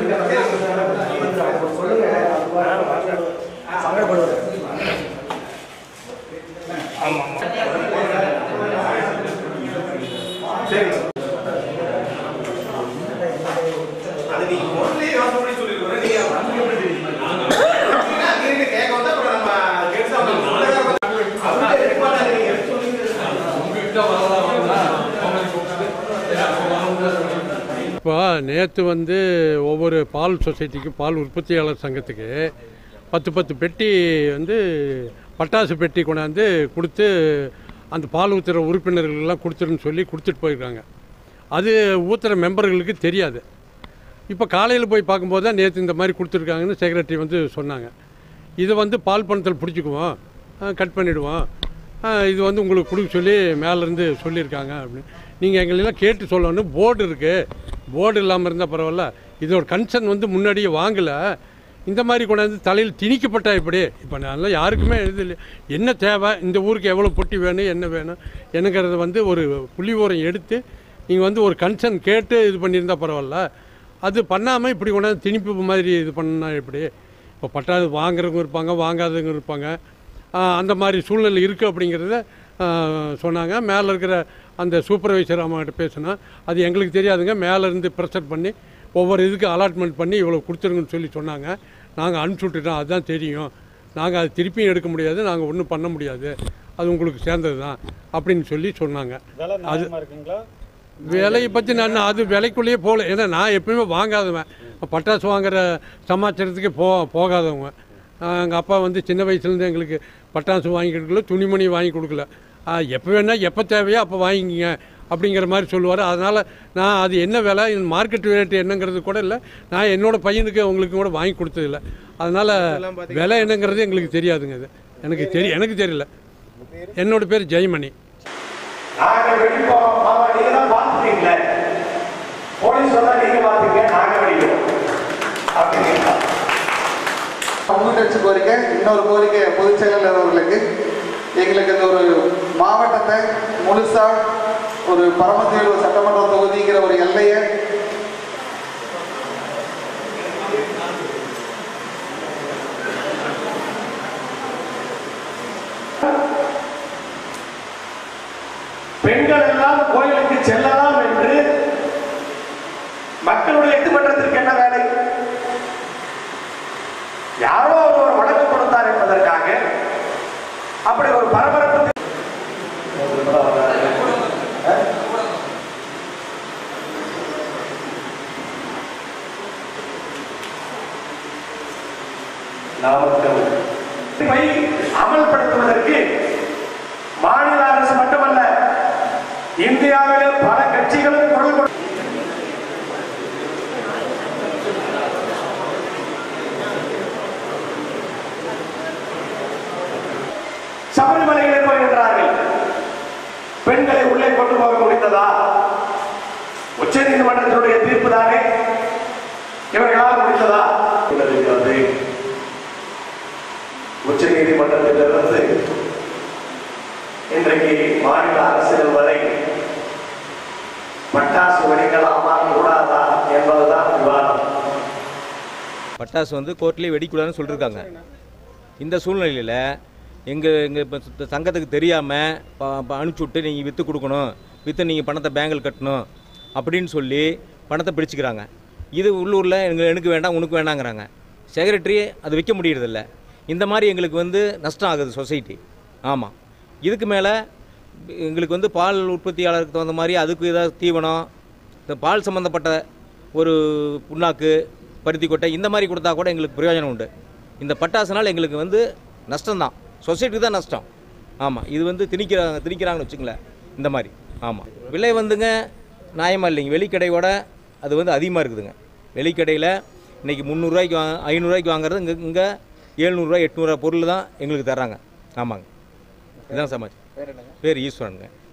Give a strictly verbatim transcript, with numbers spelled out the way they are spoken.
இப்போ நேற்று வந்து ஒவ்வொரு பால் சொசைட்டிக்கு பால் உற்பத்தியாளர் சங்கத்துக்கு பத்து பத்து பெட்டி வந்து பட்டாசு பெட்டி கொண்டாந்து கொடுத்து அந்த பால் ஊற்றுற உறுப்பினர்களெல்லாம் கொடுத்துருன்னு சொல்லி கொடுத்துட்டு போயிருக்காங்க. அது ஊற்றுற மெம்பர்களுக்கு தெரியாது. இப்போ காலையில் போய் பார்க்கும்போது தான் நேற்று இந்த மாதிரி கொடுத்துருக்காங்கன்னு செக்ரட்டரி வந்து சொன்னாங்க. இதை வந்து பால் பணத்தில் பிடிச்சிக்குவோம், கட் பண்ணிவிடுவோம், இது வந்து உங்களுக்கு கொடுக்க சொல்லி மேலேருந்து சொல்லியிருக்காங்க அப்படின்னு. நீங்கள் எங்களெல்லாம் கேட்டு சொல்லணும். போர்டு இருக்குது, போர்டு இல்லாமல் இருந்தால் பரவாயில்ல. இதோட கன்சர்ன் வந்து முன்னாடியே வாங்கலை. இந்த மாதிரி கொண்டாந்து தலையில் திணிக்கப்பட்டா இப்படி இப்போ நல்லா யாருக்குமே எழுதல. என்ன தேவை, இந்த ஊருக்கு எவ்வளோ பொட்டி வேணும், என்ன வேணும் என்னங்கிறத வந்து ஒரு புள்ளி ஓரம் எடுத்து நீங்கள் வந்து ஒரு கன்சர்ன் கேட்டு இது பண்ணியிருந்தால் பரவாயில்ல. அது பண்ணாமல் இப்படி கொண்டாந்து திணிப்பு மாதிரி இது பண்ணால் எப்படி? இப்போ பட்டாசு வாங்குறவங்க இருப்பாங்க, வாங்காதவங்க இருப்பாங்க. அந்த மாதிரி சூழ்நிலை இருக்குது அப்படிங்கிறத சொன்னாங்க. மேலே இருக்கிற அந்த சூப்பர்வைசர் அம்மாக்கிட்ட பேசினா அது எங்களுக்கு தெரியாதுங்க, மேலேருந்து ப்ரெஷர் பண்ணி ஒவ்வொரு இதுக்கு அலாட்மெண்ட் பண்ணி இவ்வளோ கொடுத்துருங்கன்னு சொல்லி சொன்னாங்க. நாங்கள் அனுப்பிச்சி விட்டுட்டோம், அதுதான் தெரியும். நாங்கள் அது திருப்பியும் எடுக்க முடியாது, நாங்கள் ஒன்றும் பண்ண முடியாது, அது உங்களுக்கு சேர்ந்தது தான் அப்படின்னு சொல்லி சொன்னாங்க. அது விலையை பற்றி நான் அது விலைக்குள்ளேயே போகல. ஏன்னா நான் எப்பயுமே வாங்காதவன், பட்டாசு வாங்குகிற சமாச்சாரத்துக்கு போ போகாதவங்க. எங்கள் அப்பா வந்து சின்ன வயசுலேருந்து எங்களுக்கு பட்டாசு வாங்கி கொடுக்கல, துணிமணி வாங்கி கொடுக்கல. எப்போ வேணால் எப்போ தேவையோ அப்போ வாங்கிக்கிங்க அப்படிங்கிற மாதிரி சொல்லுவார். அதனால் நான் அது என்ன விலை, மார்க்கெட் ரேட்டு என்னங்கிறது கூட இல்லை. நான் என்னோடய பையனுக்கு அவங்களுக்கு கூட வாங்கி கொடுத்ததில்லை. அதனால் விலை என்னங்கிறது எங்களுக்கு தெரியாதுங்க. அது எனக்கு தெரிய எனக்கு தெரியல. என்னோட பேர் ஜெயமணி. முன்னூற்றி கோரிக்கை. இன்னொரு கோரிக்கை பொதுச் செயலாளர் அவர்களுக்கு, எங்களுக்கு இந்த ஒரு மாவட்டத்தை முழுசா ஒரு பரமத்திவேலூர் சட்டமன்ற தொகுதிங்கிற ஒரு எல்லையை பெண்கள் எல்லாம் கோயிலுக்கு செல்லலாம் என்று மக்களுடைய எதிர்மன்றத்திற்கு என்ன வேலை? யாரோ ஒரு வழக்கு கொடுத்தார் என்பதற்காக அப்படி ஒரு பரபரப்பு. அமல்படுத்துவதற்கு மாநில அரசு மட்டுமல்ல, இந்தியாவிலே பல கட்சிகளும் குரல் கொடு. சபரிமலையிலே போகின்றார்கள், பெண்களை உள்ளே கொண்டு போக முடிந்ததா? உச்ச நீதிமன்றத்தினுடைய தீர்ப்பு தானே இவர்களால் முடிந்ததா? உச்ச நீதிமன்றத்திலிருந்து இன்றைக்கு மாநில அரசுகள் வரை பட்டாசு வெடிக்கலாமா கூடாதா என்பதுதான் விவாதம். பட்டாசு வந்து கோர்ட்லேயே வெடிக்கூடாதுன்னு சொல்லியிருக்காங்க. இந்த சூழ்நிலையில் எங்கள் எங்கள் இப்போ சங்கத்துக்கு தெரியாமல் அனுப்பிச்சி விட்டு நீங்கள் விற்று கொடுக்கணும், விற்று நீங்கள் பணத்தை பேங்கில் கட்டணும் அப்படின்னு சொல்லி பணத்தை பிடிச்சிக்கிறாங்க. இது உள்ளூரில் எங்களுக்கு எனக்கு வேண்டாம் உனக்கு வேண்டாங்கிறாங்க. செக்ரட்டரி அது விற்க முடியறதில்ல. இந்த மாதிரி எங்களுக்கு வந்து நஷ்டம் ஆகுது சொசைட்டி. ஆமாம், இதுக்கு மேலே எங்களுக்கு வந்து பால் உற்பத்தியாளருக்கு தகுந்த மாதிரி அதுக்கு ஏதாவது தீவனம், இந்த பால் சம்மந்தப்பட்ட ஒரு புண்ணாக்கு, பருத்தி கொட்டை இந்த மாதிரி கொடுத்தா கூட எங்களுக்கு பிரயோஜனம் உண்டு. இந்த பட்டாசுனால் எங்களுக்கு வந்து நஷ்டம்தான், சொசைட்டிக்கு தான் நஷ்டம். ஆமாம், இது வந்து திணிக்கிறாங்க திணிக்கிறாங்கன்னு வச்சுங்களேன் இந்த மாதிரி. ஆமாம், விலை வந்துங்க நியாயமாக இல்லைங்க. வெளிக்கடையோட அது வந்து அதிகமாக இருக்குதுங்க. வெளிக்கடையில் இன்றைக்கி முந்நூறுரூவாய்க்கு வாங்க ஐநூறுரூவாய்க்கு வாங்குறது இங்கே இங்கே எழுநூறுவா எட்நூறுவா பொருள் தான் எங்களுக்கு தர்றாங்க. ஆமாங்க, இதுதான் சமாச்சாரம். பேர் ஈஸ்வரனுங்க.